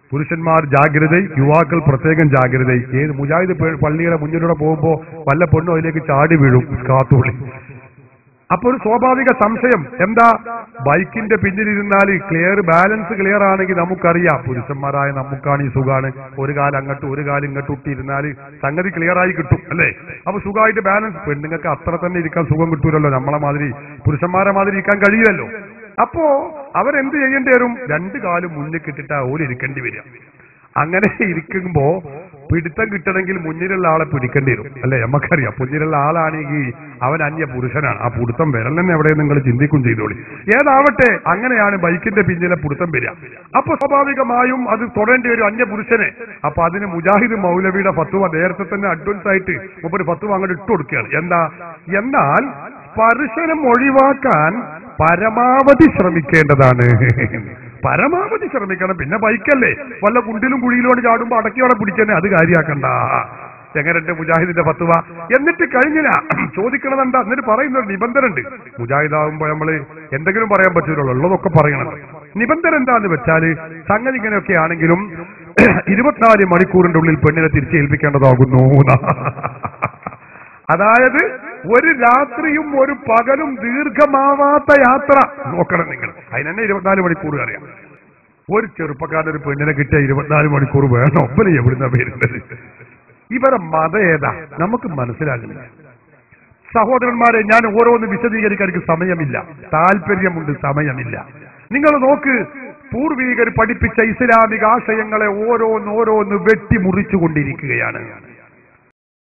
പുരുഷന്മാർ ജാഗ്രത, യുവാക്കൾ പ്രത്യേകം ജാഗ്രത. ഏത് മുജാഹിദ് പള്ളിയുടെ മുന്നിലൂടെ പോകുമ്പോൾ വല്ല പെണ്ണും അതിലേക്ക് ചാടി വീഴും കാത്തുള്ളി. അപ്പൊ ഒരു സ്വാഭാവിക സംശയം എന്താ, ബൈക്കിന്റെ പിന്നിലിരുന്നാൽ ബാലൻസ് ക്ലിയർ ആണെങ്കിൽ നമുക്കറിയാം, പുരുഷന്മാരായ നമുക്കാണ് ഈ സുഖാണ്, ഒരു കാലം അങ്ങോട്ട് ഒരു കാലം ഇങ്ങോട്ട് ഇട്ടിരുന്നാൽ സംഗതി ക്ലിയർ ആയി കിട്ടും അല്ലേ. അപ്പൊ സുഖമായിട്ട് ബാലൻസ്. പെണ്ണുങ്ങൾക്ക് അത്ര തന്നെ ഇരിക്കാൻ സുഖം കിട്ടൂലല്ലോ, നമ്മളെ മാതിരി പുരുഷന്മാരെ മാതിരി ഇരിക്കാൻ കഴിയില്ലല്ലോ. അപ്പോ അവരെന്ത് ചെയ്യേണ്ടി വരും, രണ്ടു കാലും മുന്നിൽ കിട്ടിട്ടാ ഓര് ഇരിക്കേണ്ടി വരിക. അങ്ങനെ ഇരിക്കുമ്പോ പിടുത്തം കിട്ടണമെങ്കിൽ മുന്നിലുള്ള ആളെ പിടിക്കേണ്ടി വരും അല്ലെ. നമുക്കറിയാം മുന്നിലുള്ള ആളാണെങ്കിൽ അവൻ അന്യ പുരുഷനാണ്, ആ പിടുത്തം വിരൽ തന്നെ എവിടെ നിങ്ങൾ ചിന്തിക്കും ചെയ്തോളി. ഏതാവട്ടെ, അങ്ങനെയാണ് ബൈക്കിന്റെ പിന്നിലെ പിടുത്തം വരിക. അപ്പൊ സ്വാഭാവികമായും അത് തൊടേണ്ടി വരും അന്യ പുരുഷനെ. അപ്പൊ അതിന് മുജാഹിദ് മൗലവിയുടെ ഫത്വ നേരത്തെ തന്നെ അഡ്വാൻസ് ആയിട്ട് ഒരു ഫത്വ അങ്ങോട്ട് ഇട്ടു കൊടുക്കുകയാണ്. എന്നാൽ സ്പർശനം ഒഴിവാക്കാൻ പരമാവധി ശ്രമിക്കേണ്ടതാണ്. പരമാവധി ശ്രമിക്കണം. പിന്നെ ബൈക്കല്ലേ, വല്ല കുണ്ടിലും കുഴിയിലോട് ചാടുമ്പോ അടക്കിയോടെ പിടിച്ചെന്നെ, അത് കാര്യാക്കണ്ട. എങ്ങനെയുണ്ട് മുജാഹിദിന്റെ ഫത്വ? എന്നിട്ട് കഴിഞ്ഞില്ല, ചോദിക്കണത് എന്താ, എന്നിട്ട് പറയുന്ന ഒരു നിബന്ധന ഉണ്ട്. മുജാഹിദാകുമ്പോ നമ്മള് എന്തെങ്കിലും പറയാൻ പറ്റൂലോ, ഉള്ളതൊക്കെ പറയണം. നിബന്ധന എന്താന്ന് വെച്ചാല്, സംഗതി ഇങ്ങനെയൊക്കെ ആണെങ്കിലും 24 മണിക്കൂറിന്റെ ഉള്ളിൽ പെണ്ണിനെ തിരിച്ചേൽപ്പിക്കേണ്ടതാകുന്നു. അതായത് ഒരു രാത്രിയും ഒരു പകലും ദീർഘമാവാത്ത യാത്ര നോക്കണം നിങ്ങൾ. അതിനെന്നെ 24 മണിക്കൂർ അറിയാം. ഒരു ചെറുപ്പക്കാരൻ ഒരു പെണ്ണിനെ കിട്ടിയ 24 മണിക്കൂർ വേണം. ഒപ്പന എവിടുന്ന പേരുണ്ടത്? ഇവരെ മതം ഏതാ നമുക്ക് മനസ്സിലാകുന്നില്ല. സഹോദരന്മാരെ, ഞാൻ ഓരോന്ന് വിശദീകരിക്കാൻ എനിക്ക് സമയമില്ല, താല്പര്യമുണ്ട്, സമയമില്ല. നിങ്ങൾ നോക്ക്, പൂർവീകർ പഠിപ്പിച്ച ഇസ്ലാമിക ആശയങ്ങളെ ഓരോന്ന് വെട്ടിമുറിച്ചു കൊണ്ടിരിക്കുകയാണ്.